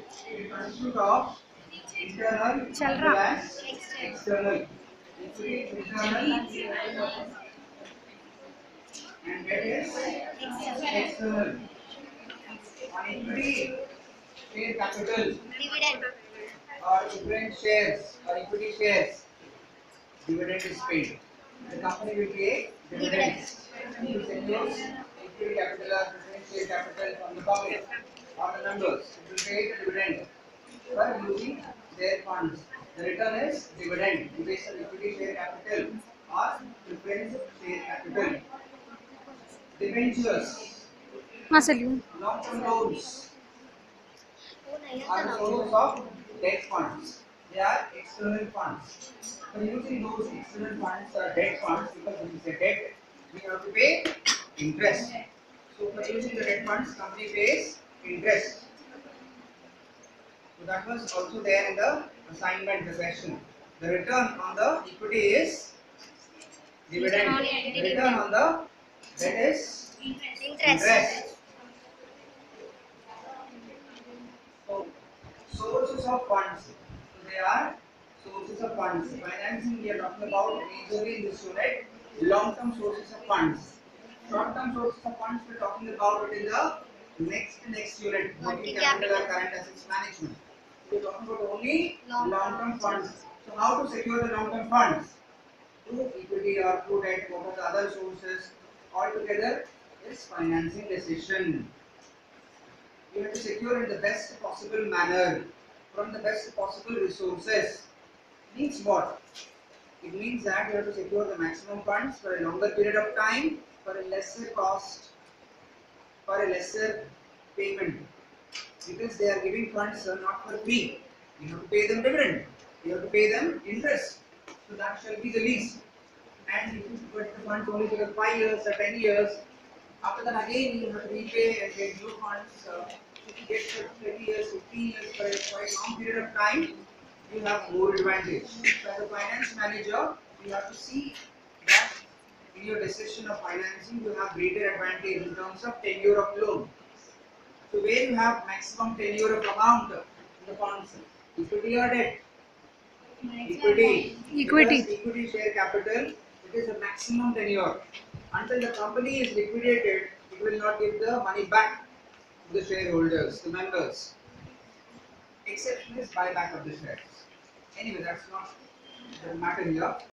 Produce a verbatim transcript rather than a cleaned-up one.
It consists of internal as चल well रहा as external. Equity is internal and debt is external. On equity, share capital dividend or preference shares or equity shares, dividend is paid. The company will pay dividends. It secures equity capital or preference share capital from the public or the members. It will pay the dividend for using their funds. The return is dividend based on equity share capital or preference share capital. Debentures, हाँ Salim long-term loans are the sources of debt funds. They are external funds. For using those external funds or debt funds, because this is a debt, we have to pay interest. So for using the debt funds, company pays interest. So that was also there in the assignment the question. The return on the equity is dividend. The return on the debt is interest. So sources of funds. So they are sources of funds. Financing we are talking about majorly in this unit. Long-term sources of funds. Short-term sources of funds we are talking about it in the next next unit. Working capital or current assets management. We are talking about only long-term funds. So how to secure the long-term funds? Through equity or through debt, what are the other sources? Altogether is financing decision. You have to secure in the best possible manner from the best possible resources. Means what? It means that you have to secure the maximum funds for a longer period of time for a lesser cost, for a lesser payment. Because they are giving funds uh, not for free. You have to pay them dividend. You have to pay them interest. So that shall be the least. And if you put the funds only for the five years or ten years, after that again you have to repay and get new funds. Uh, if you get for twenty years, fifteen years, for a quite long period of time, you have more advantage. So as a finance manager, you have to see that in your decision of financing, you have greater advantage in terms of tenure of loan. So where you have maximum tenure of amount in the funds, equity or debt? Equity. Equity. Because equity share capital, it is a maximum tenure. Until the company is liquidated, it will not give the money back to the shareholders, the members. Exception is buyback of the shares. Anyway, that's not the matter here.